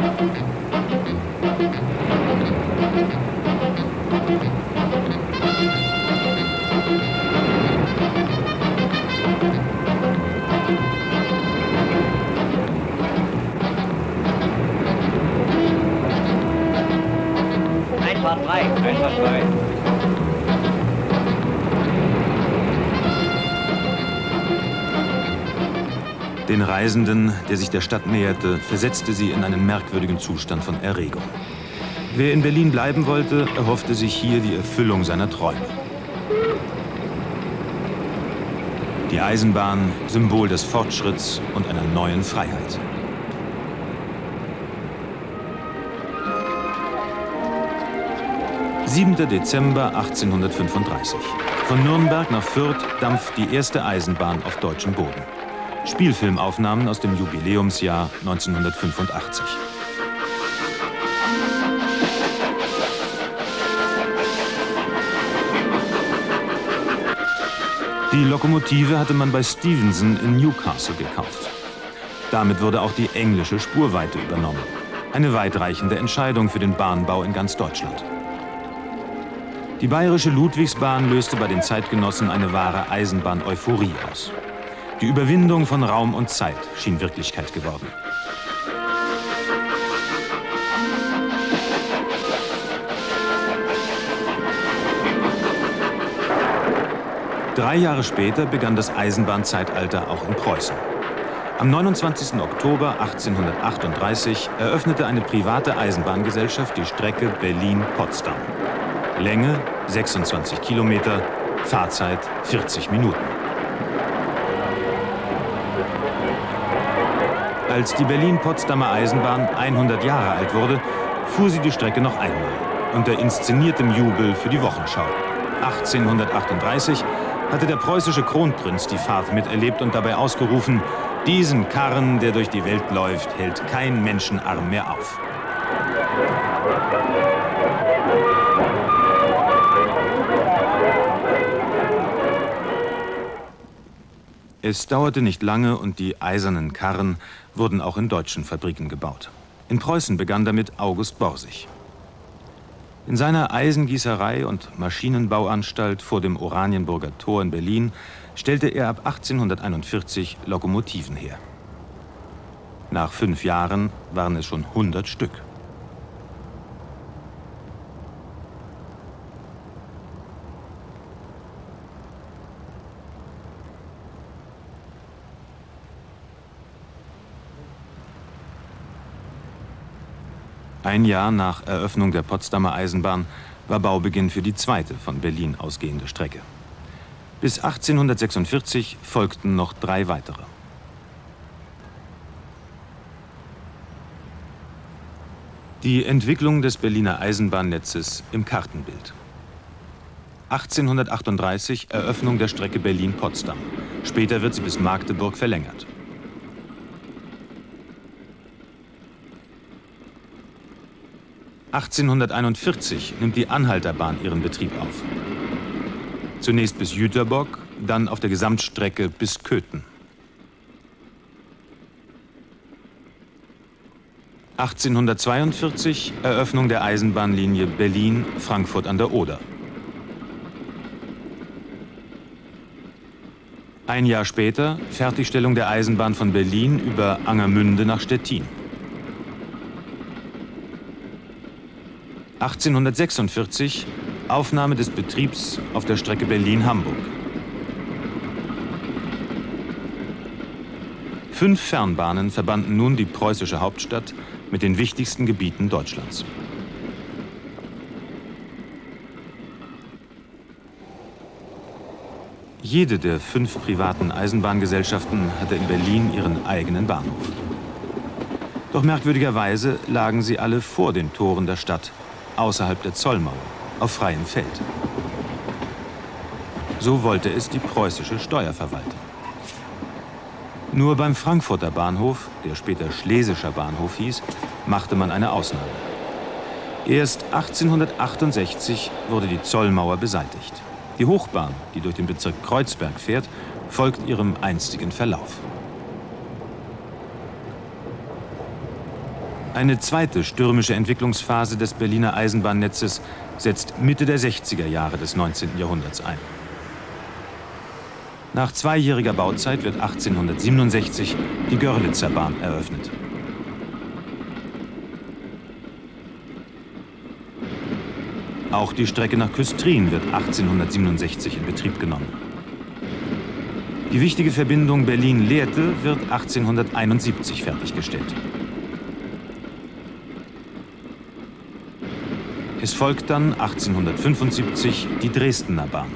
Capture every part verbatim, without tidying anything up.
Einfahrt frei. Einfahrt frei. Den Reisenden, der sich der Stadt näherte, versetzte sie in einen merkwürdigen Zustand von Erregung. Wer in Berlin bleiben wollte, erhoffte sich hier die Erfüllung seiner Träume. Die Eisenbahn, Symbol des Fortschritts und einer neuen Freiheit. siebter Dezember achtzehnhundertfünfunddreißig. Von Nürnberg nach Fürth dampft die erste Eisenbahn auf deutschem Boden. Spielfilmaufnahmen aus dem Jubiläumsjahr neunzehnhundertfünfundachtzig. Die Lokomotive hatte man bei Stephenson in Newcastle gekauft. Damit wurde auch die englische Spurweite übernommen. Eine weitreichende Entscheidung für den Bahnbau in ganz Deutschland. Die bayerische Ludwigsbahn löste bei den Zeitgenossen eine wahre Eisenbahn-Euphorie aus. Die Überwindung von Raum und Zeit schien Wirklichkeit geworden. Drei Jahre später begann das Eisenbahnzeitalter auch in Preußen. Am neunundzwanzigsten Oktober achtzehnhundertachtunddreißig eröffnete eine private Eisenbahngesellschaft die Strecke Berlin-Potsdam. Länge sechsundzwanzig Kilometer, Fahrzeit vierzig Minuten. Als die Berlin-Potsdamer Eisenbahn hundert Jahre alt wurde, fuhr sie die Strecke noch einmal, unter inszeniertem Jubel für die Wochenschau. achtzehnhundertachtunddreißig hatte der preußische Kronprinz die Fahrt miterlebt und dabei ausgerufen: Diesen Karren, der durch die Welt läuft, hält kein Menschenarm mehr auf. Es dauerte nicht lange und die eisernen Karren wurden auch in deutschen Fabriken gebaut. In Preußen begann damit August Borsig. In seiner Eisengießerei und Maschinenbauanstalt vor dem Oranienburger Tor in Berlin stellte er ab achtzehnhunderteinundvierzig Lokomotiven her. Nach fünf Jahren waren es schon hundert Stück. Ein Jahr nach Eröffnung der Potsdamer Eisenbahn war Baubeginn für die zweite von Berlin ausgehende Strecke. Bis achtzehnhundertsechsundvierzig folgten noch drei weitere. Die Entwicklung des Berliner Eisenbahnnetzes im Kartenbild. achtzehnhundertachtunddreißig Eröffnung der Strecke Berlin-Potsdam. Später wird sie bis Magdeburg verlängert. achtzehnhunderteinundvierzig nimmt die Anhalterbahn ihren Betrieb auf. Zunächst bis Jüterbock, dann auf der Gesamtstrecke bis Köthen. achtzehnhundertzweiundvierzig Eröffnung der Eisenbahnlinie Berlin-Frankfurt an der Oder. Ein Jahr später Fertigstellung der Eisenbahn von Berlin über Angermünde nach Stettin. achtzehnhundertsechsundvierzig Aufnahme des Betriebs auf der Strecke Berlin-Hamburg. Fünf Fernbahnen verbanden nun die preußische Hauptstadt mit den wichtigsten Gebieten Deutschlands. Jede der fünf privaten Eisenbahngesellschaften hatte in Berlin ihren eigenen Bahnhof. Doch merkwürdigerweise lagen sie alle vor den Toren der Stadt, außerhalb der Zollmauer, auf freiem Feld. So wollte es die preußische Steuerverwaltung. Nur beim Frankfurter Bahnhof, der später Schlesischer Bahnhof hieß, machte man eine Ausnahme. Erst achtzehnhundertachtundsechzig wurde die Zollmauer beseitigt. Die Hochbahn, die durch den Bezirk Kreuzberg fährt, folgt ihrem einstigen Verlauf. Eine zweite stürmische Entwicklungsphase des Berliner Eisenbahnnetzes setzt Mitte der sechziger Jahre des neunzehnten Jahrhunderts ein. Nach zweijähriger Bauzeit wird achtzehnhundertsiebenundsechzig die Görlitzer Bahn eröffnet. Auch die Strecke nach Küstrin wird achtzehnhundertsiebenundsechzig in Betrieb genommen. Die wichtige Verbindung Berlin-Lehrte wird achtzehnhunderteinundsiebzig fertiggestellt. Es folgt dann achtzehnhundertfünfundsiebzig die Dresdner Bahn.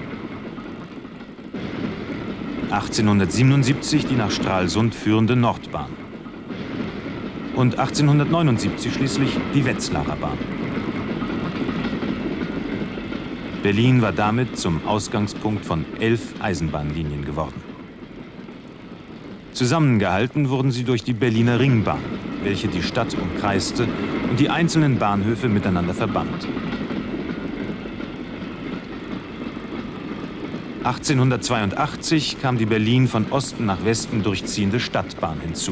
achtzehnhundertsiebenundsiebzig die nach Stralsund führende Nordbahn. Und achtzehnhundertneunundsiebzig schließlich die Wetzlarer Bahn. Berlin war damit zum Ausgangspunkt von elf Eisenbahnlinien geworden. Zusammengehalten wurden sie durch die Berliner Ringbahn, welche die Stadt umkreiste und die einzelnen Bahnhöfe miteinander verband. achtzehnhundertzweiundachtzig kam die Berlin von Osten nach Westen durchziehende Stadtbahn hinzu.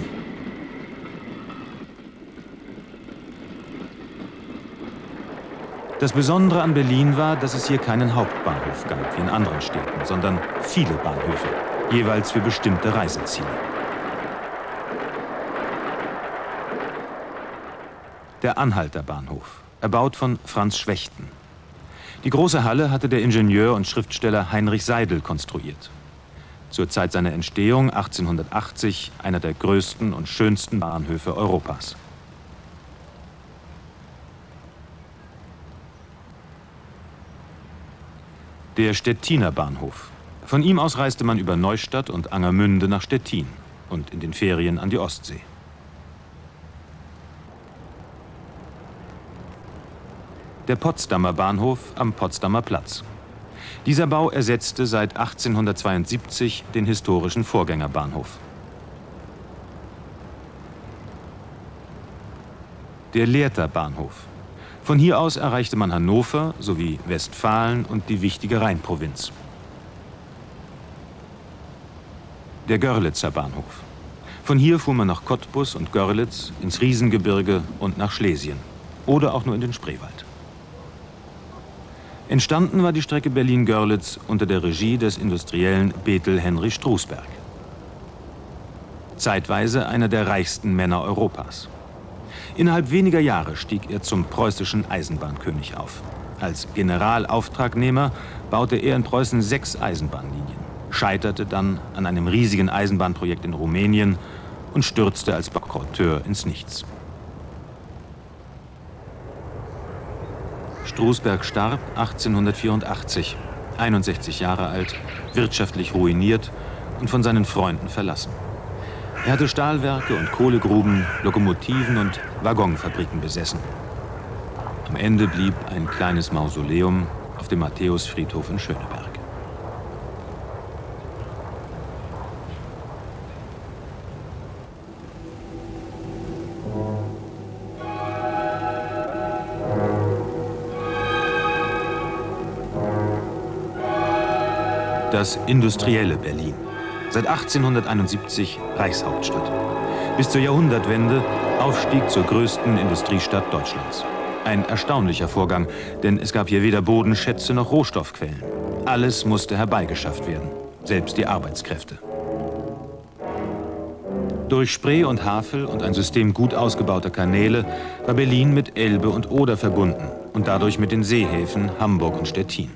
Das Besondere an Berlin war, dass es hier keinen Hauptbahnhof gab, wie in anderen Städten, sondern viele Bahnhöfe, jeweils für bestimmte Reiseziele. Der Anhalter Bahnhof, erbaut von Franz Schwechten. Die große Halle hatte der Ingenieur und Schriftsteller Heinrich Seidel konstruiert. Zur Zeit seiner Entstehung, achtzehnhundertachtzig, einer der größten und schönsten Bahnhöfe Europas. Der Stettiner Bahnhof. Von ihm aus reiste man über Neustadt und Angermünde nach Stettin und in den Ferien an die Ostsee. Der Potsdamer Bahnhof am Potsdamer Platz. Dieser Bau ersetzte seit achtzehnhundertzweiundsiebzig den historischen Vorgängerbahnhof. Der Lehrter Bahnhof. Von hier aus erreichte man Hannover sowie Westfalen und die wichtige Rheinprovinz. Der Görlitzer Bahnhof. Von hier fuhr man nach Cottbus und Görlitz, ins Riesengebirge und nach Schlesien. Oder auch nur in den Spreewald. Entstanden war die Strecke Berlin-Görlitz unter der Regie des Industriellen Bethel Henry Strusberg. Zeitweise einer der reichsten Männer Europas. Innerhalb weniger Jahre stieg er zum preußischen Eisenbahnkönig auf. Als Generalauftragnehmer baute er in Preußen sechs Eisenbahnlinien, scheiterte dann an einem riesigen Eisenbahnprojekt in Rumänien und stürzte als Bankrotteur ins Nichts. Strusberg starb achtzehnhundertvierundachtzig, einundsechzig Jahre alt, wirtschaftlich ruiniert und von seinen Freunden verlassen. Er hatte Stahlwerke und Kohlegruben, Lokomotiven und Waggonfabriken besessen. Am Ende blieb ein kleines Mausoleum auf dem Matthäusfriedhof in Schöneberg. Das industrielle Berlin. Seit achtzehnhunderteinundsiebzig Reichshauptstadt. Bis zur Jahrhundertwende Aufstieg zur größten Industriestadt Deutschlands. Ein erstaunlicher Vorgang, denn es gab hier weder Bodenschätze noch Rohstoffquellen. Alles musste herbeigeschafft werden, selbst die Arbeitskräfte. Durch Spree und Havel und ein System gut ausgebauter Kanäle war Berlin mit Elbe und Oder verbunden und dadurch mit den Seehäfen Hamburg und Stettin.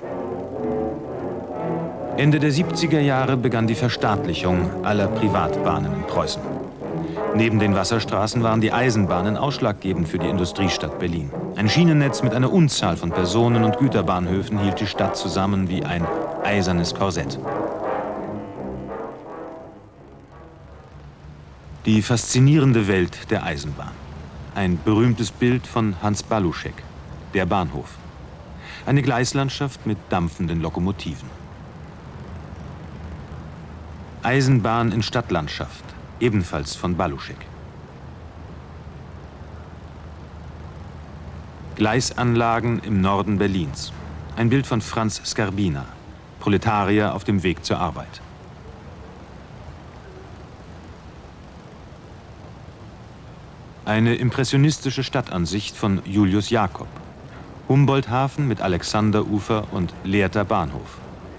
Ende der siebziger Jahre begann die Verstaatlichung aller Privatbahnen in Preußen. Neben den Wasserstraßen waren die Eisenbahnen ausschlaggebend für die Industriestadt Berlin. Ein Schienennetz mit einer Unzahl von Personen- und Güterbahnhöfen hielt die Stadt zusammen wie ein eisernes Korsett. Die faszinierende Welt der Eisenbahn. Ein berühmtes Bild von Hans Baluschek, der Bahnhof. Eine Gleislandschaft mit dampfenden Lokomotiven. Eisenbahn in Stadtlandschaft, ebenfalls von Baluschek. Gleisanlagen im Norden Berlins. Ein Bild von Franz Skarbina, Proletarier auf dem Weg zur Arbeit. Eine impressionistische Stadtansicht von Julius Jakob. Humboldthafen mit Alexanderufer und Lehrter Bahnhof.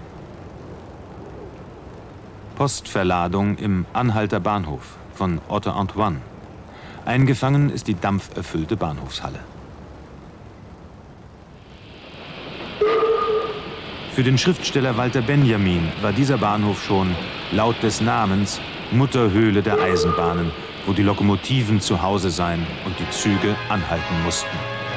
Postverladung im Anhalter Bahnhof von Otto Antoine. Eingefangen ist die dampferfüllte Bahnhofshalle. Für den Schriftsteller Walter Benjamin war dieser Bahnhof schon, laut des Namens, Mutterhöhle der Eisenbahnen, wo die Lokomotiven zu Hause sein und die Züge anhalten mussten.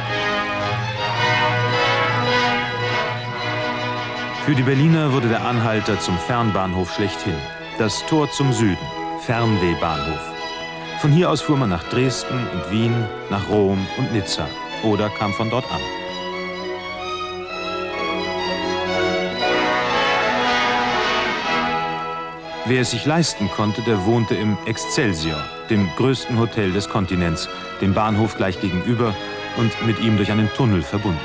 Für die Berliner wurde der Anhalter zum Fernbahnhof schlechthin. Das Tor zum Süden, Fernwehbahnhof. Von hier aus fuhr man nach Dresden und Wien, nach Rom und Nizza oder kam von dort an. Wer es sich leisten konnte, der wohnte im Excelsior, dem größten Hotel des Kontinents, dem Bahnhof gleich gegenüber und mit ihm durch einen Tunnel verbunden.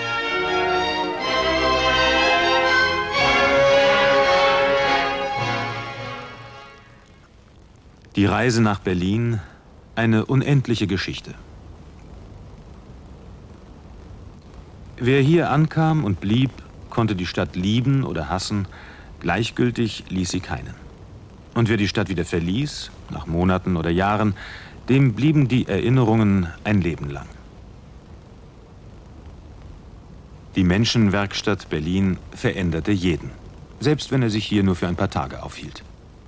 Die Reise nach Berlin, eine unendliche Geschichte. Wer hier ankam und blieb, konnte die Stadt lieben oder hassen, gleichgültig ließ sie keinen. Und wer die Stadt wieder verließ, nach Monaten oder Jahren, dem blieben die Erinnerungen ein Leben lang. Die Menschenwerkstatt Berlin veränderte jeden, selbst wenn er sich hier nur für ein paar Tage aufhielt.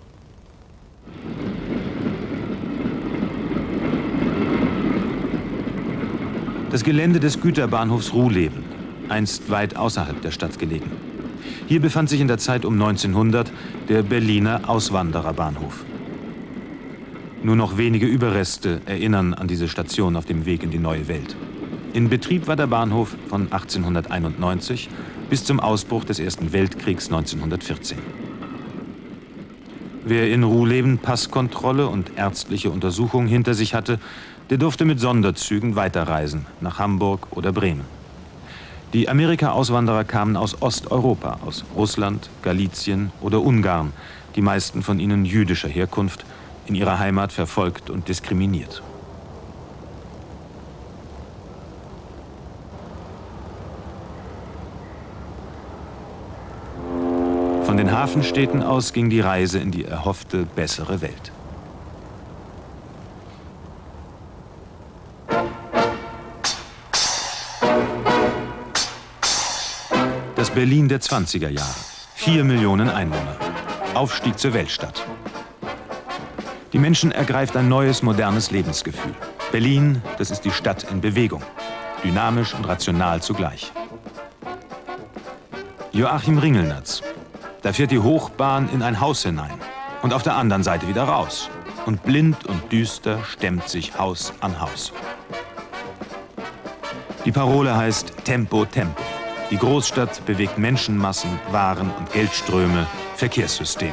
Das Gelände des Güterbahnhofs Ruhleben, einst weit außerhalb der Stadt gelegen. Hier befand sich in der Zeit um neunzehnhundert der Berliner Auswandererbahnhof. Nur noch wenige Überreste erinnern an diese Station auf dem Weg in die neue Welt. In Betrieb war der Bahnhof von achtzehnhunderteinundneunzig bis zum Ausbruch des Ersten Weltkriegs neunzehnhundertvierzehn. Wer in Ruhleben Passkontrolle und ärztliche Untersuchung hinter sich hatte, der durfte mit Sonderzügen weiterreisen nach Hamburg oder Bremen. Die Amerika-Auswanderer kamen aus Osteuropa, aus Russland, Galizien oder Ungarn, die meisten von ihnen jüdischer Herkunft, in ihrer Heimat verfolgt und diskriminiert. Von den Hafenstädten aus ging die Reise in die erhoffte, bessere Welt. Das Berlin der zwanziger Jahre. Vier Millionen Einwohner. Aufstieg zur Weltstadt. Die Menschen ergreift ein neues, modernes Lebensgefühl. Berlin, das ist die Stadt in Bewegung. Dynamisch und rational zugleich. Joachim Ringelnatz. Da fährt die Hochbahn in ein Haus hinein und auf der anderen Seite wieder raus. Und blind und düster stemmt sich Haus an Haus. Die Parole heißt Tempo, Tempo. Die Großstadt bewegt Menschenmassen, Waren und Geldströme, Verkehrssysteme.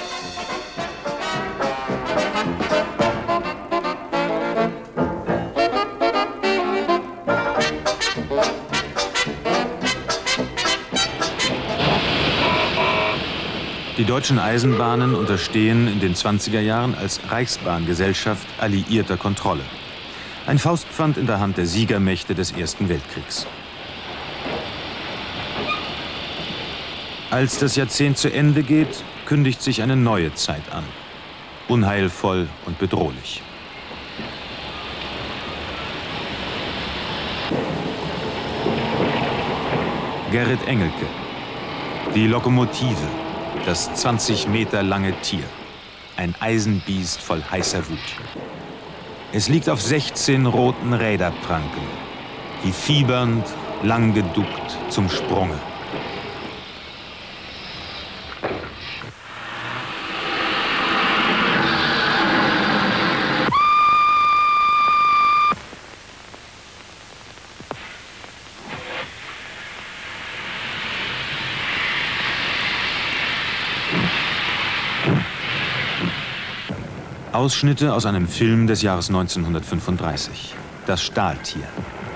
Die deutschen Eisenbahnen unterstehen in den zwanziger Jahren als Reichsbahngesellschaft alliierter Kontrolle. Ein Faustpfand in der Hand der Siegermächte des Ersten Weltkriegs. Als das Jahrzehnt zu Ende geht, kündigt sich eine neue Zeit an. Unheilvoll und bedrohlich. Gerrit Engelke. Die Lokomotive. Das zwanzig Meter lange Tier. Ein Eisenbiest voll heißer Wut. Es liegt auf sechzehn roten Räderpranken, die fiebernd, lang geduckt zum Sprunge. Ausschnitte aus einem Film des Jahres neunzehnhundertfünfunddreißig. Das Stahltier.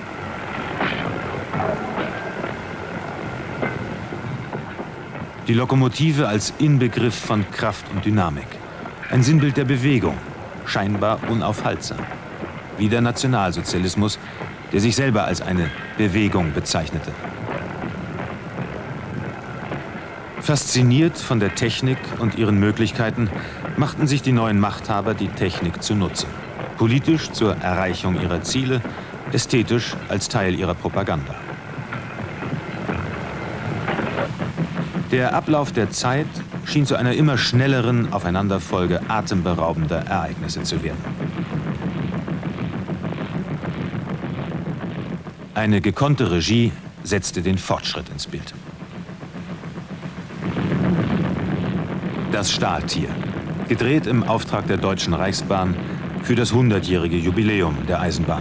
Die Lokomotive als Inbegriff von Kraft und Dynamik. Ein Sinnbild der Bewegung, scheinbar unaufhaltsam. wie der Nationalsozialismus, der sich selber als eine Bewegung bezeichnete. Fasziniert von der Technik und ihren Möglichkeiten machten sich die neuen Machthaber die Technik zunutze. Politisch zur Erreichung ihrer Ziele, ästhetisch als Teil ihrer Propaganda. Der Ablauf der Zeit schien zu einer immer schnelleren Aufeinanderfolge atemberaubender Ereignisse zu werden. Eine gekonnte Regie setzte den Fortschritt ins Bild. Das Stahltier, gedreht im Auftrag der Deutschen Reichsbahn für das hundertjährige Jubiläum der Eisenbahn.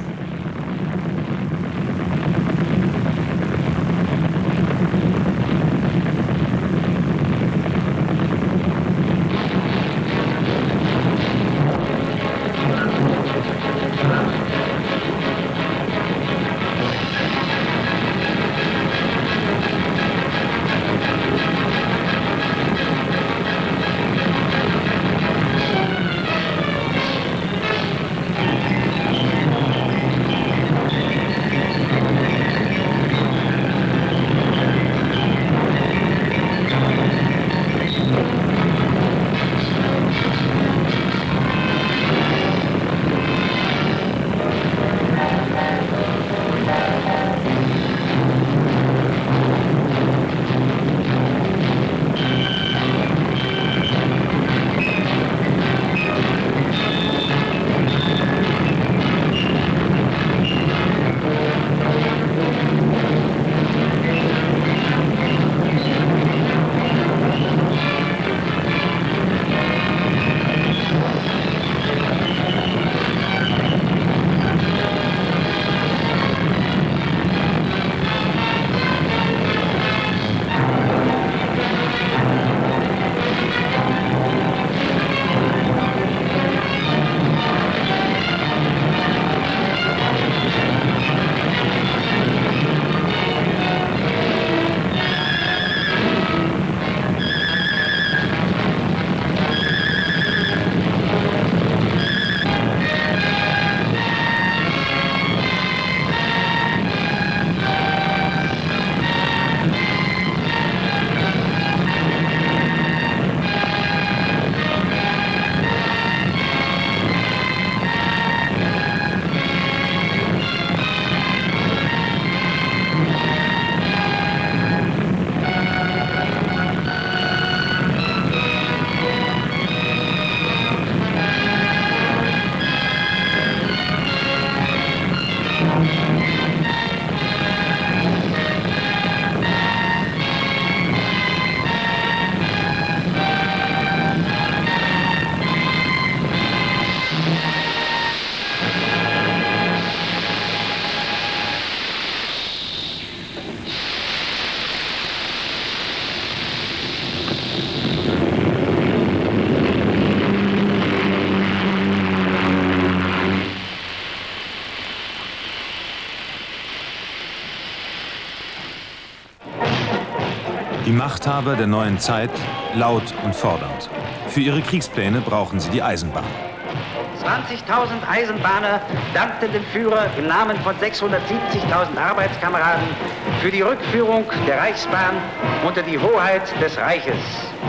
Die Machthaber der neuen Zeit laut und fordernd. Für ihre Kriegspläne brauchen sie die Eisenbahn. zwanzigtausend Eisenbahner dankten dem Führer im Namen von sechshundertsiebzigtausend Arbeitskameraden für die Rückführung der Reichsbahn unter die Hoheit des Reiches.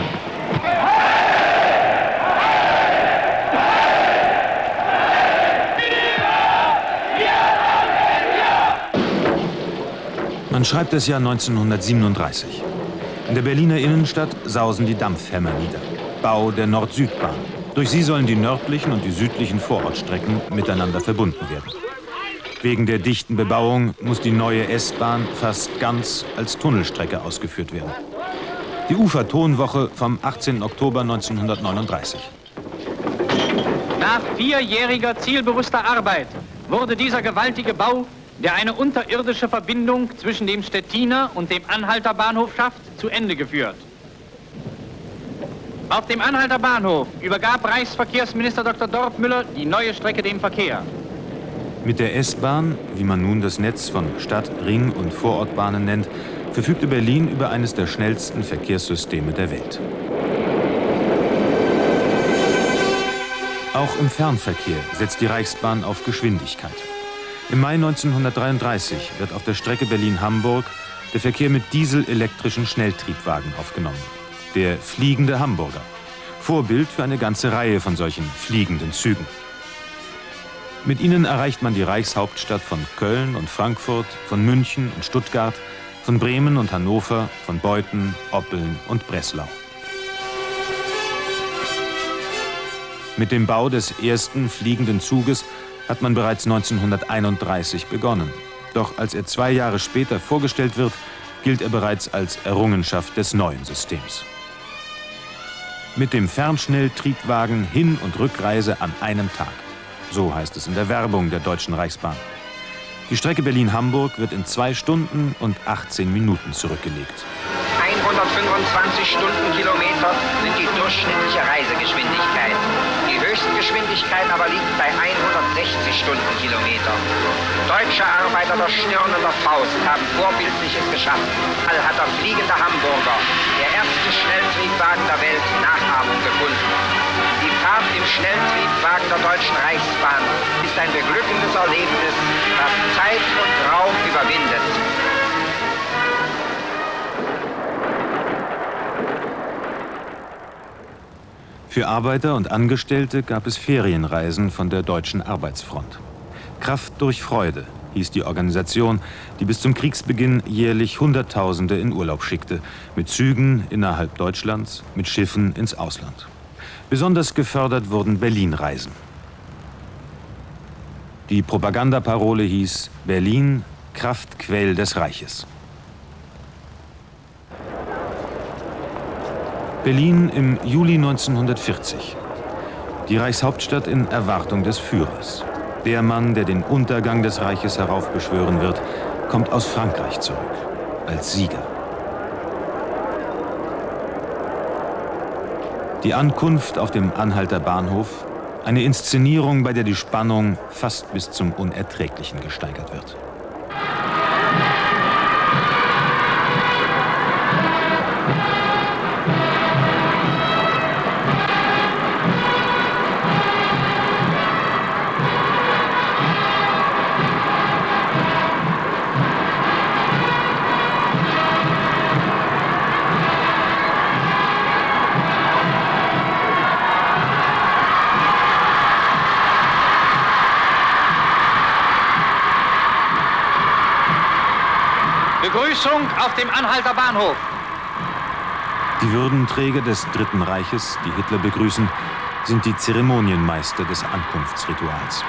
Man schreibt das Jahr neunzehnhundertsiebenunddreißig. In der Berliner Innenstadt sausen die Dampfhämmer nieder. Bau der Nord-Süd-Bahn. Durch sie sollen die nördlichen und die südlichen Vorortstrecken miteinander verbunden werden. Wegen der dichten Bebauung muss die neue S-Bahn fast ganz als Tunnelstrecke ausgeführt werden. Die Ufertonwoche vom achtzehnten Oktober neunzehnhundertneununddreißig. Nach vierjähriger zielbewusster Arbeit wurde dieser gewaltige Bau, der eine unterirdische Verbindung zwischen dem Stettiner und dem Anhalter Bahnhof schafft, zu Ende geführt. Auf dem Anhalter Bahnhof übergab Reichsverkehrsminister Doktor Dorpmüller die neue Strecke dem Verkehr. Mit der S-Bahn, wie man nun das Netz von Stadt-, Ring- und Vorortbahnen nennt, verfügte Berlin über eines der schnellsten Verkehrssysteme der Welt. Auch im Fernverkehr setzt die Reichsbahn auf Geschwindigkeit. Im Mai neunzehnhundertdreiunddreißig wird auf der Strecke Berlin-Hamburg der Verkehr mit dieselelektrischen Schnelltriebwagen aufgenommen. Der fliegende Hamburger. Vorbild für eine ganze Reihe von solchen fliegenden Zügen. Mit ihnen erreicht man die Reichshauptstadt von Köln und Frankfurt, von München und Stuttgart, von Bremen und Hannover, von Beuthen, Oppeln und Breslau. Mit dem Bau des ersten fliegenden Zuges hat man bereits neunzehnhunderteinunddreißig begonnen. Doch als er zwei Jahre später vorgestellt wird, gilt er bereits als Errungenschaft des neuen Systems. Mit dem Fernschnelltriebwagen Hin- und Rückreise an einem Tag. So heißt es in der Werbung der Deutschen Reichsbahn. Die Strecke Berlin-Hamburg wird in zwei Stunden und achtzehn Minuten zurückgelegt. hundertfünfundzwanzig Stundenkilometer sind die durchschnittliche Reisegeschwindigkeit. Die Höchstgeschwindigkeit aber liegt bei hundertsechzig Stundenkilometer. Deutsche Arbeiter der Stirn und der Faust haben Vorbildliches geschaffen. All hat der fliegende Hamburger, der erste Schnelltriebwagen der Welt, Nachahmung gefunden. Die Fahrt im Schnelltriebwagen der Deutschen Reichsbahn ist ein beglückendes Erlebnis, das Zeit und Raum überwindet. Für Arbeiter und Angestellte gab es Ferienreisen von der Deutschen Arbeitsfront. Kraft durch Freude hieß die Organisation, die bis zum Kriegsbeginn jährlich Hunderttausende in Urlaub schickte, mit Zügen innerhalb Deutschlands, mit Schiffen ins Ausland. Besonders gefördert wurden Berlin-Reisen. Die Propagandaparole hieß Berlin, Kraftquell des Reiches. Berlin im Juli neunzehnhundertvierzig. Die Reichshauptstadt in Erwartung des Führers. Der Mann, der den Untergang des Reiches heraufbeschwören wird, kommt aus Frankreich zurück, als Sieger. Die Ankunft auf dem Anhalter Bahnhof, eine Inszenierung, bei der die Spannung fast bis zum Unerträglichen gesteigert wird. Begrüßung auf dem Anhalter Bahnhof. Die Würdenträger des Dritten Reiches, die Hitler begrüßen, sind die Zeremonienmeister des Ankunftsrituals.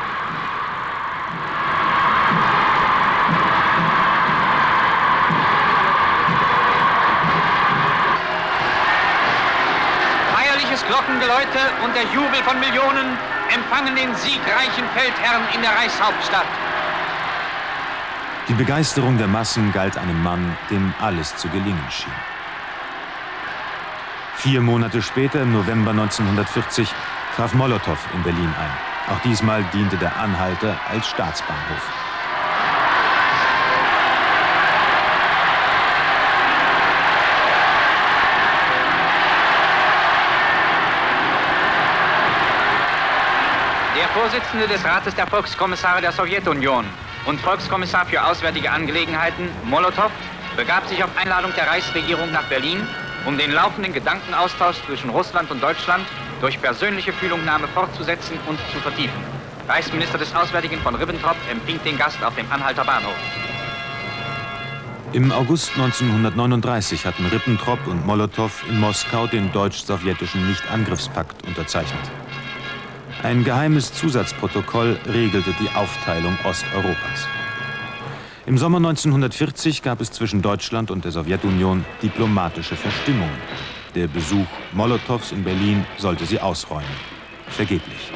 Feierliches Glockengeläute und der Jubel von Millionen empfangen den siegreichen Feldherrn in der Reichshauptstadt. Die Begeisterung der Massen galt einem Mann, dem alles zu gelingen schien. Vier Monate später, im November neunzehnhundertvierzig, traf Molotow in Berlin ein. Auch diesmal diente der Anhalter als Staatsbahnhof. Der Vorsitzende des Rates der Volkskommissare der Sowjetunion und Volkskommissar für Auswärtige Angelegenheiten, Molotow, begab sich auf Einladung der Reichsregierung nach Berlin, um den laufenden Gedankenaustausch zwischen Russland und Deutschland durch persönliche Fühlungnahme fortzusetzen und zu vertiefen. Reichsminister des Auswärtigen von Ribbentrop empfing den Gast auf dem Anhalter Bahnhof. Im August neunzehnhundertneununddreißig hatten Ribbentrop und Molotow in Moskau den deutsch-sowjetischen Nichtangriffspakt unterzeichnet. Ein geheimes Zusatzprotokoll regelte die Aufteilung Osteuropas. Im Sommer neunzehnhundertvierzig gab es zwischen Deutschland und der Sowjetunion diplomatische Verstimmungen. Der Besuch Molotows in Berlin sollte sie ausräumen. Vergeblich.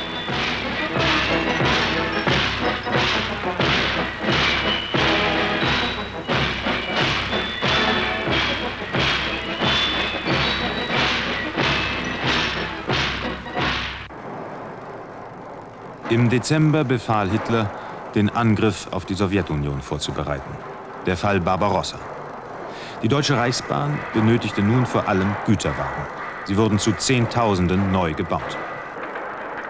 Im Dezember befahl Hitler, den Angriff auf die Sowjetunion vorzubereiten. Der Fall Barbarossa. Die Deutsche Reichsbahn benötigte nun vor allem Güterwagen. Sie wurden zu Zehntausenden neu gebaut.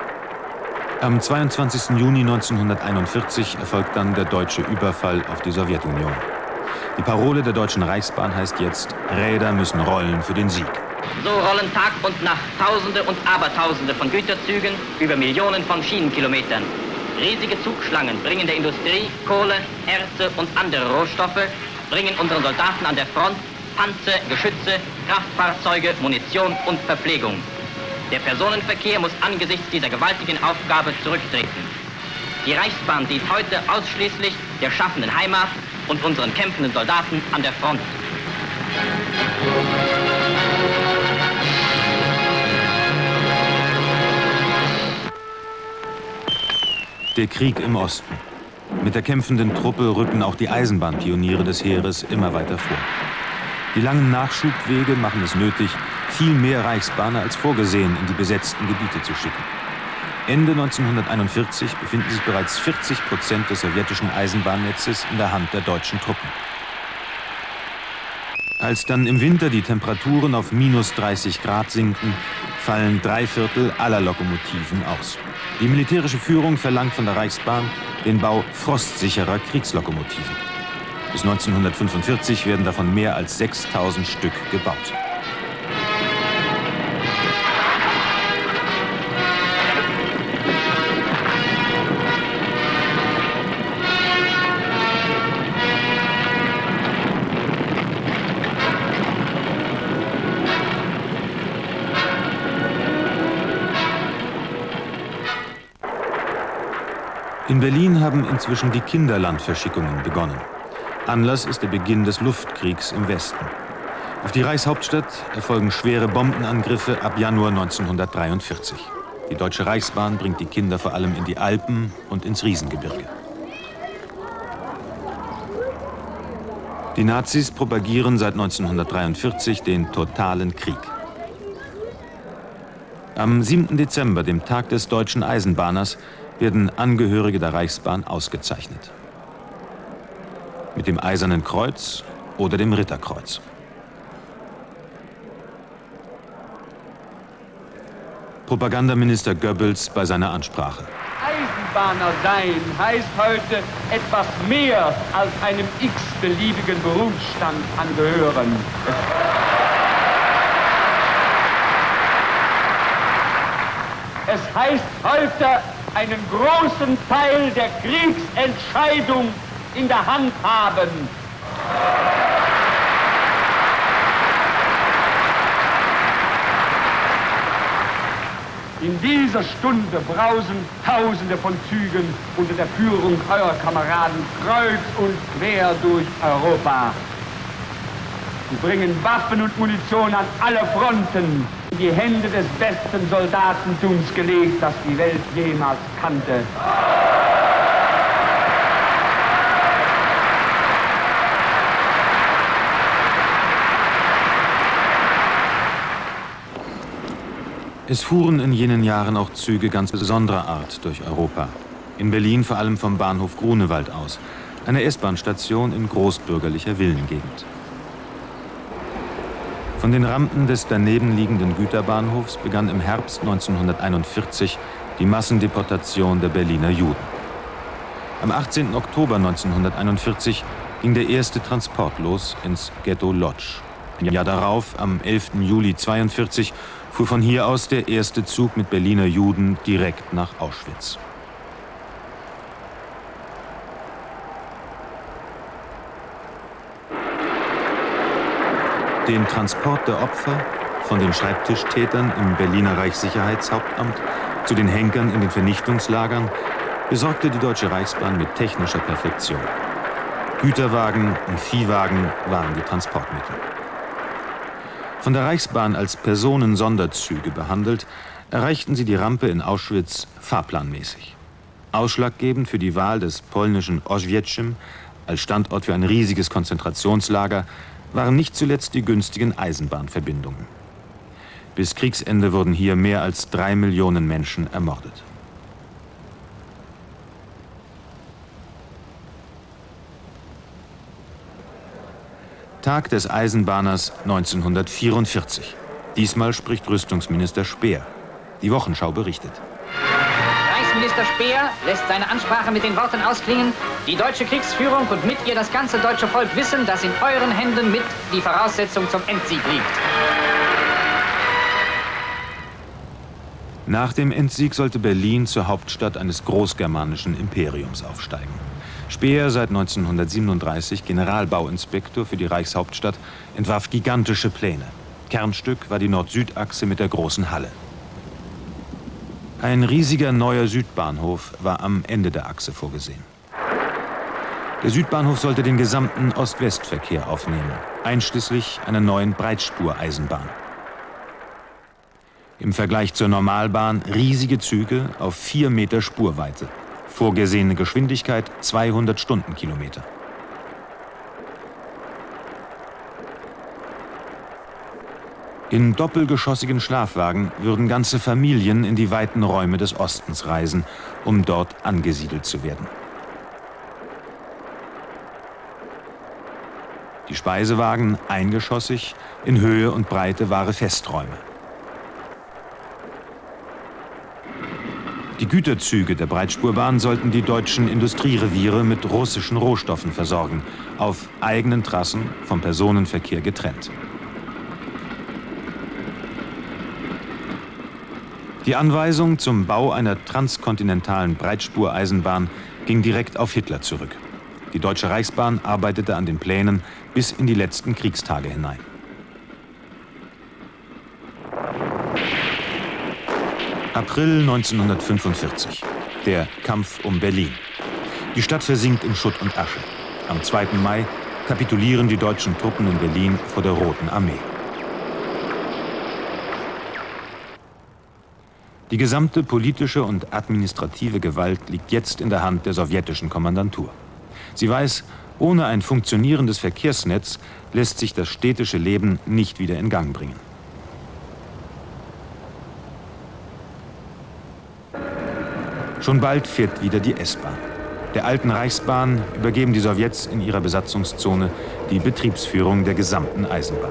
Am zweiundzwanzigsten Juni neunzehnhunderteinundvierzig erfolgt dann der deutsche Überfall auf die Sowjetunion. Die Parole der Deutschen Reichsbahn heißt jetzt: Räder müssen rollen für den Sieg. So rollen Tag und Nacht Tausende und Abertausende von Güterzügen über Millionen von Schienenkilometern. Riesige Zugschlangen bringen der Industrie Kohle, Erze und andere Rohstoffe, bringen unseren Soldaten an der Front Panzer, Geschütze, Kraftfahrzeuge, Munition und Verpflegung. Der Personenverkehr muss angesichts dieser gewaltigen Aufgabe zurücktreten. Die Reichsbahn dient heute ausschließlich der schaffenden Heimat und unseren kämpfenden Soldaten an der Front. Der Krieg im Osten. Mit der kämpfenden Truppe rücken auch die Eisenbahnpioniere des Heeres immer weiter vor. Die langen Nachschubwege machen es nötig, viel mehr Reichsbahner als vorgesehen in die besetzten Gebiete zu schicken. Ende neunzehnhunderteinundvierzig befinden sich bereits vierzig Prozent des sowjetischen Eisenbahnnetzes in der Hand der deutschen Truppen. Als dann im Winter die Temperaturen auf minus dreißig Grad sinken, fallen drei Viertel aller Lokomotiven aus. Die militärische Führung verlangt von der Reichsbahn den Bau frostsicherer Kriegslokomotiven. Bis neunzehnhundertfünfundvierzig werden davon mehr als sechstausend Stück gebaut. In Berlin haben inzwischen die Kinderlandverschickungen begonnen. Anlass ist der Beginn des Luftkriegs im Westen. Auf die Reichshauptstadt erfolgen schwere Bombenangriffe ab Januar neunzehnhundertdreiundvierzig. Die Deutsche Reichsbahn bringt die Kinder vor allem in die Alpen und ins Riesengebirge. Die Nazis propagieren seit neunzehnhundertdreiundvierzig den totalen Krieg. Am siebten Dezember, dem Tag des deutschen Eisenbahners, werden Angehörige der Reichsbahn ausgezeichnet. Mit dem Eisernen Kreuz oder dem Ritterkreuz. Propagandaminister Goebbels bei seiner Ansprache. Eisenbahner sein heißt heute etwas mehr als einem x-beliebigen Berufsstand angehören. Es heißt heute, einen großen Teil der Kriegsentscheidung in der Hand haben. In dieser Stunde brausen Tausende von Zügen unter der Führung eurer Kameraden kreuz und quer durch Europa. Sie bringen Waffen und Munition an alle Fronten in die Hände des besten Soldatentums gelegt, das die Welt jemals kannte. Es fuhren in jenen Jahren auch Züge ganz besonderer Art durch Europa. In Berlin vor allem vom Bahnhof Grunewald aus, einer S-Bahn-Station in großbürgerlicher Villengegend. Von den Rampen des daneben liegenden Güterbahnhofs begann im Herbst neunzehnhunderteinundvierzig die Massendeportation der Berliner Juden. Am achtzehnten Oktober neunzehnhunderteinundvierzig ging der erste Transport los ins Ghetto Lodz. Ein Jahr darauf, am elften Juli neunzehnhundertzweiundvierzig, fuhr von hier aus der erste Zug mit Berliner Juden direkt nach Auschwitz. Den Transport der Opfer von den Schreibtischtätern im Berliner Reichssicherheitshauptamt zu den Henkern in den Vernichtungslagern besorgte die Deutsche Reichsbahn mit technischer Perfektion. Güterwagen und Viehwagen waren die Transportmittel. Von der Reichsbahn als Personensonderzüge behandelt, erreichten sie die Rampe in Auschwitz fahrplanmäßig. Ausschlaggebend für die Wahl des polnischen Oswiecim als Standort für ein riesiges Konzentrationslager waren nicht zuletzt die günstigen Eisenbahnverbindungen. Bis Kriegsende wurden hier mehr als drei Millionen Menschen ermordet. Tag des Eisenbahners neunzehnhundertvierundvierzig. Diesmal spricht Rüstungsminister Speer. Die Wochenschau berichtet. Reichsminister Speer lässt seine Ansprache mit den Worten ausklingen: Die deutsche Kriegsführung und mit ihr das ganze deutsche Volk wissen, dass in euren Händen mit die Voraussetzung zum Endsieg liegt. Nach dem Endsieg sollte Berlin zur Hauptstadt eines großgermanischen Imperiums aufsteigen. Speer, seit neunzehnhundertsiebenunddreißig Generalbauinspektor für die Reichshauptstadt, entwarf gigantische Pläne. Kernstück war die Nord-Süd-Achse mit der großen Halle. Ein riesiger neuer Südbahnhof war am Ende der Achse vorgesehen. Der Südbahnhof sollte den gesamten Ost-West-Verkehr aufnehmen, einschließlich einer neuen Breitspureisenbahn. Im Vergleich zur Normalbahn riesige Züge auf vier Meter Spurweite. Vorgesehene Geschwindigkeit zweihundert Stundenkilometer. In doppelgeschossigen Schlafwagen würden ganze Familien in die weiten Räume des Ostens reisen, um dort angesiedelt zu werden. Die Speisewagen eingeschossig, in Höhe und Breite wahre Festräume. Die Güterzüge der Breitspurbahn sollten die deutschen Industriereviere mit russischen Rohstoffen versorgen, auf eigenen Trassen vom Personenverkehr getrennt. Die Anweisung zum Bau einer transkontinentalen Breitspureisenbahn ging direkt auf Hitler zurück. Die Deutsche Reichsbahn arbeitete an den Plänen bis in die letzten Kriegstage hinein. April neunzehnhundertfünfundvierzig. Der Kampf um Berlin. Die Stadt versinkt in Schutt und Asche. Am zweiten Mai kapitulieren die deutschen Truppen in Berlin vor der Roten Armee. Die gesamte politische und administrative Gewalt liegt jetzt in der Hand der sowjetischen Kommandantur. Sie weiß, ohne ein funktionierendes Verkehrsnetz lässt sich das städtische Leben nicht wieder in Gang bringen. Schon bald fährt wieder die S-Bahn. Der alten Reichsbahn übergeben die Sowjets in ihrer Besatzungszone die Betriebsführung der gesamten Eisenbahn.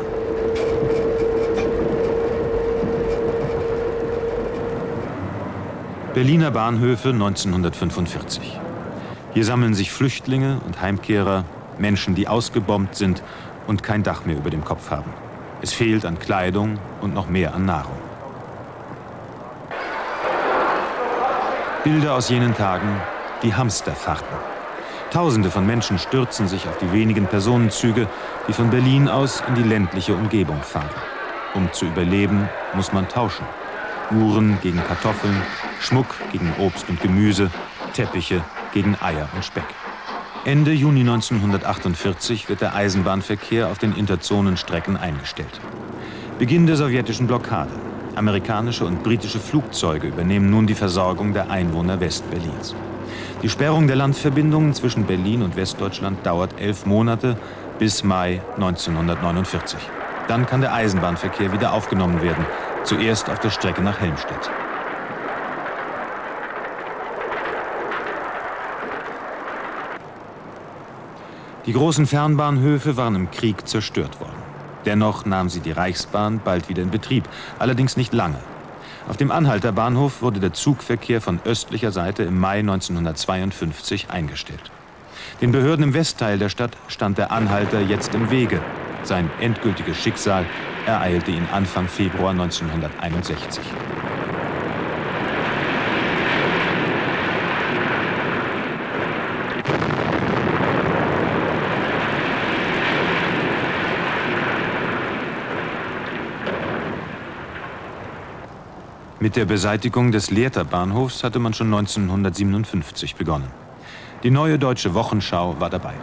Berliner Bahnhöfe neunzehnhundertfünfundvierzig. Hier sammeln sich Flüchtlinge und Heimkehrer, Menschen, die ausgebombt sind und kein Dach mehr über dem Kopf haben. Es fehlt an Kleidung und noch mehr an Nahrung. Bilder aus jenen Tagen, die Hamsterfahrten. Tausende von Menschen stürzen sich auf die wenigen Personenzüge, die von Berlin aus in die ländliche Umgebung fahren. Um zu überleben, muss man tauschen. Uhren gegen Kartoffeln, Schmuck gegen Obst und Gemüse, Teppiche gegen Eier und Speck. Ende Juni neunzehnhundertachtundvierzig wird der Eisenbahnverkehr auf den Interzonenstrecken eingestellt. Beginn der sowjetischen Blockade. Amerikanische und britische Flugzeuge übernehmen nun die Versorgung der Einwohner Westberlins. Die Sperrung der Landverbindungen zwischen Berlin und Westdeutschland dauert elf Monate bis Mai neunzehnhundertneunundvierzig. Dann kann der Eisenbahnverkehr wieder aufgenommen werden, zuerst auf der Strecke nach Helmstedt. Die großen Fernbahnhöfe waren im Krieg zerstört worden. Dennoch nahm sie die Reichsbahn bald wieder in Betrieb, allerdings nicht lange. Auf dem Anhalter Bahnhof wurde der Zugverkehr von östlicher Seite im Mai neunzehnhundertzweiundfünfzig eingestellt. Den Behörden im Westteil der Stadt stand der Anhalter jetzt im Wege. Sein endgültiges Schicksal ereilte ihn Anfang Februar neunzehnhunderteinundsechzig. Mit der Beseitigung des Lehrter Bahnhofs hatte man schon neunzehnhundertsiebenundfünfzig begonnen. Die Neue Deutsche Wochenschau war dabei.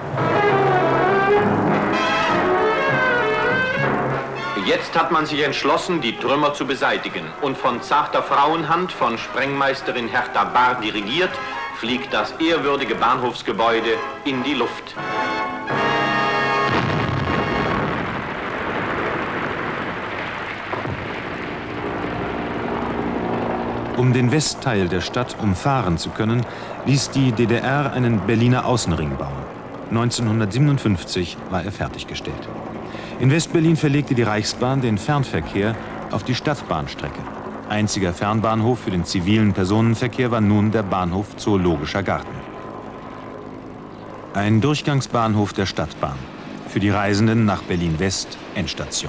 Jetzt hat man sich entschlossen, die Trümmer zu beseitigen. Und von zarter Frauenhand, von Sprengmeisterin Hertha Bahr dirigiert, fliegt das ehrwürdige Bahnhofsgebäude in die Luft. Um den Westteil der Stadt umfahren zu können, ließ die D D R einen Berliner Außenring bauen. neunzehnhundertsiebenundfünfzig war er fertiggestellt. In Westberlin verlegte die Reichsbahn den Fernverkehr auf die Stadtbahnstrecke. Einziger Fernbahnhof für den zivilen Personenverkehr war nun der Bahnhof Zoologischer Garten. Ein Durchgangsbahnhof der Stadtbahn. Für die Reisenden nach Berlin-West Endstation.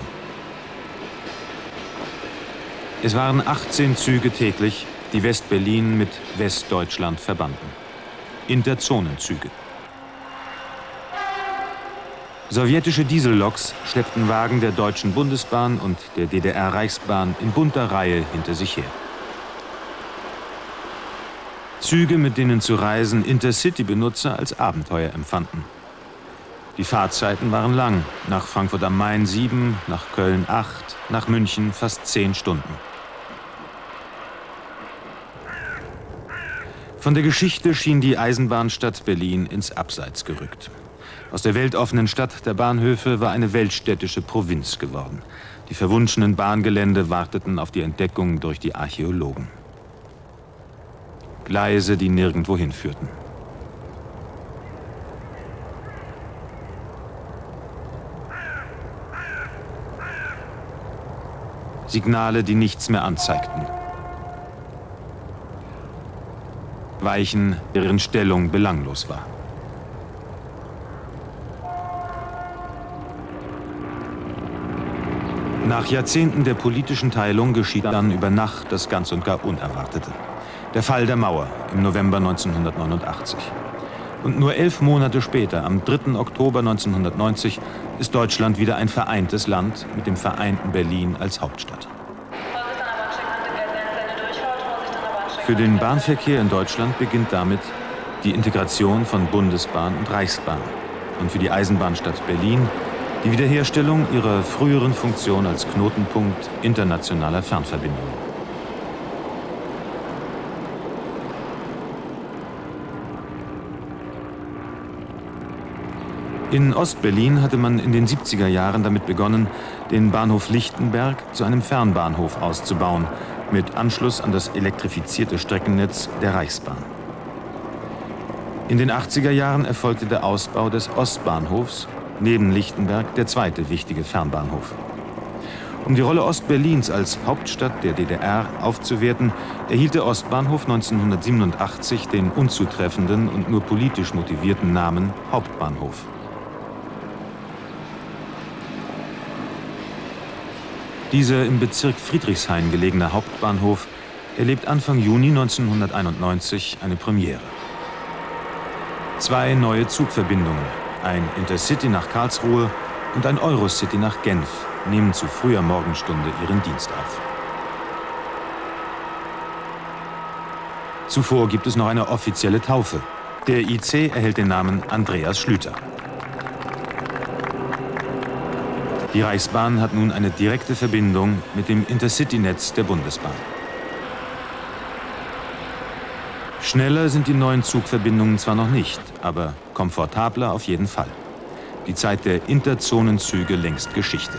Es waren achtzehn Züge täglich, die West-Berlin mit Westdeutschland verbanden. Interzonenzüge. Sowjetische Dieselloks schleppten Wagen der Deutschen Bundesbahn und der D D R-Reichsbahn in bunter Reihe hinter sich her. Züge, mit denen zu reisen Intercity-Benutzer als Abenteuer empfanden. Die Fahrzeiten waren lang, nach Frankfurt am Main sieben, nach Köln acht, nach München fast zehn Stunden. Von der Geschichte schien die Eisenbahnstadt Berlin ins Abseits gerückt. Aus der weltoffenen Stadt der Bahnhöfe war eine weltstädtische Provinz geworden. Die verwunschenen Bahngelände warteten auf die Entdeckung durch die Archäologen. Gleise, die nirgendwo hinführten. Signale, die nichts mehr anzeigten. Weichen, deren Stellung belanglos war. Nach Jahrzehnten der politischen Teilung geschieht dann über Nacht das ganz und gar Unerwartete. Der Fall der Mauer im November neunzehnhundertneunundachtzig. Und nur elf Monate später, am dritten Oktober neunzehnhundertneunzig, ist Deutschland wieder ein vereintes Land mit dem vereinten Berlin als Hauptstadt. Für den Bahnverkehr in Deutschland beginnt damit die Integration von Bundesbahn und Reichsbahn. Und für die Eisenbahnstadt Berlin die Wiederherstellung ihrer früheren Funktion als Knotenpunkt internationaler Fernverbindungen. In Ostberlin hatte man in den siebziger Jahren damit begonnen, den Bahnhof Lichtenberg zu einem Fernbahnhof auszubauen, mit Anschluss an das elektrifizierte Streckennetz der Reichsbahn. In den achtziger Jahren erfolgte der Ausbau des Ostbahnhofs, neben Lichtenberg der zweite wichtige Fernbahnhof. Um die Rolle Ostberlins als Hauptstadt der D D R aufzuwerten, erhielt der Ostbahnhof neunzehnhundertsiebenundachtzig den unzutreffenden und nur politisch motivierten Namen Hauptbahnhof. Dieser im Bezirk Friedrichshain gelegene Hauptbahnhof erlebt Anfang Juni neunzehnhunderteinundneunzig eine Premiere. Zwei neue Zugverbindungen, ein Intercity nach Karlsruhe und ein Eurocity nach Genf, nehmen zu früher Morgenstunde ihren Dienst auf. Zuvor gibt es noch eine offizielle Taufe. Der I C erhält den Namen Andreas Schlüter. Die Reichsbahn hat nun eine direkte Verbindung mit dem Intercity-Netz der Bundesbahn. Schneller sind die neuen Zugverbindungen zwar noch nicht, aber komfortabler auf jeden Fall. Die Zeit der Interzonenzüge längst Geschichte.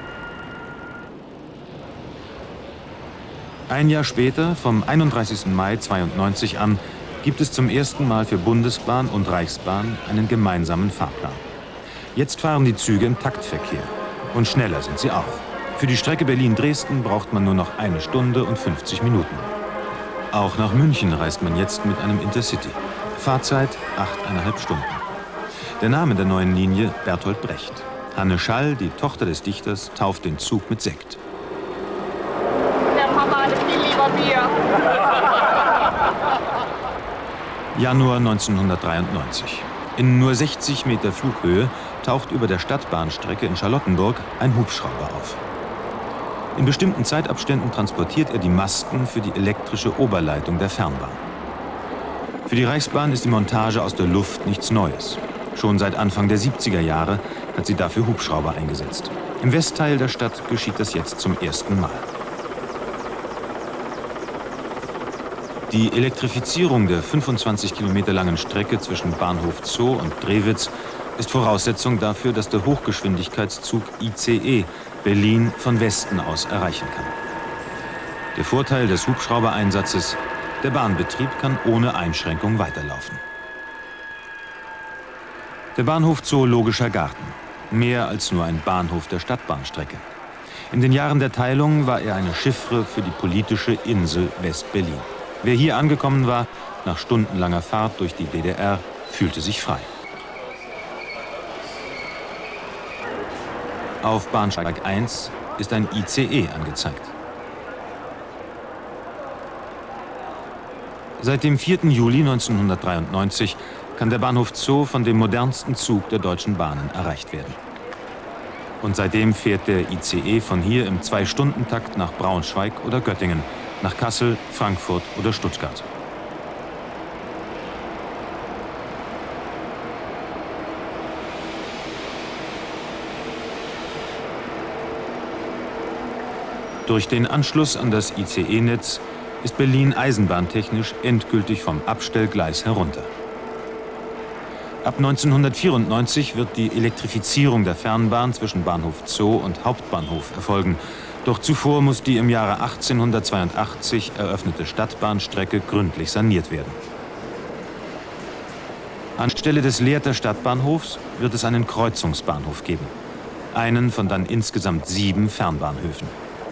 Ein Jahr später, vom einunddreißigsten Mai zweiundneunzig an, gibt es zum ersten Mal für Bundesbahn und Reichsbahn einen gemeinsamen Fahrplan. Jetzt fahren die Züge im Taktverkehr. Und schneller sind sie auch. Für die Strecke Berlin-Dresden braucht man nur noch eine Stunde und fünfzig Minuten. Auch nach München reist man jetzt mit einem Intercity. Fahrzeit achteinhalb Stunden. Der Name der neuen Linie Bertolt Brecht. Hanne Schall, die Tochter des Dichters, tauft den Zug mit Sekt. Der Papa nimmt viel lieber Bier. Januar neunzehnhundertdreiundneunzig. In nur sechzig Meter Flughöhe taucht über der Stadtbahnstrecke in Charlottenburg ein Hubschrauber auf. In bestimmten Zeitabständen transportiert er die Masten für die elektrische Oberleitung der Fernbahn. Für die Reichsbahn ist die Montage aus der Luft nichts Neues. Schon seit Anfang der siebziger Jahre hat sie dafür Hubschrauber eingesetzt. Im Westteil der Stadt geschieht das jetzt zum ersten Mal. Die Elektrifizierung der fünfundzwanzig Kilometer langen Strecke zwischen Bahnhof Zoo und Drewitz ist Voraussetzung dafür, dass der Hochgeschwindigkeitszug I C E Berlin von Westen aus erreichen kann. Der Vorteil des Hubschraubereinsatzes: der Bahnbetrieb kann ohne Einschränkung weiterlaufen. Der Bahnhof Zoologischer Garten. Mehr als nur ein Bahnhof der Stadtbahnstrecke. In den Jahren der Teilung war er eine Chiffre für die politische Insel West-Berlin. Wer hier angekommen war, nach stundenlanger Fahrt durch die D D R, fühlte sich frei. Auf Bahnsteig eins ist ein I C E angezeigt. Seit dem vierten Juli neunzehnhundertdreiundneunzig kann der Bahnhof Zoo von dem modernsten Zug der Deutschen Bahnen erreicht werden. Und seitdem fährt der I C E von hier im Zwei-Stunden-Takt nach Braunschweig oder Göttingen, nach Kassel, Frankfurt oder Stuttgart. Durch den Anschluss an das I C E-Netz ist Berlin eisenbahntechnisch endgültig vom Abstellgleis herunter. Ab neunzehnhundertvierundneunzig wird die Elektrifizierung der Fernbahn zwischen Bahnhof Zoo und Hauptbahnhof erfolgen. Doch zuvor muss die im Jahre achtzehnhundertzweiundachtzig eröffnete Stadtbahnstrecke gründlich saniert werden. Anstelle des Lehrter Stadtbahnhofs wird es einen Kreuzungsbahnhof geben. Einen von dann insgesamt sieben Fernbahnhöfen.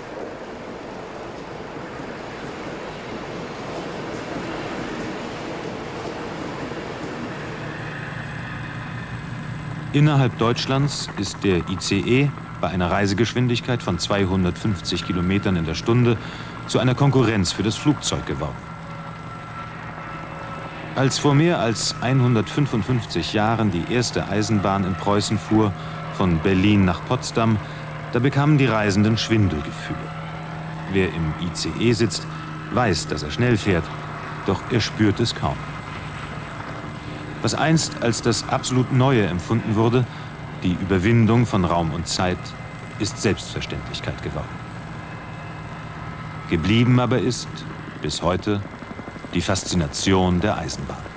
Innerhalb Deutschlands ist der I C E bei einer Reisegeschwindigkeit von zweihundertfünfzig Kilometern in der Stunde zu einer Konkurrenz für das Flugzeug geworden. Als vor mehr als hundertfünfundfünfzig Jahren die erste Eisenbahn in Preußen fuhr, von Berlin nach Potsdam, da bekamen die Reisenden Schwindelgefühle. Wer im I C E sitzt, weiß, dass er schnell fährt, doch er spürt es kaum. Was einst als das absolut Neue empfunden wurde, die Überwindung von Raum und Zeit, ist Selbstverständlichkeit geworden. Geblieben aber ist, bis heute, die Faszination der Eisenbahn.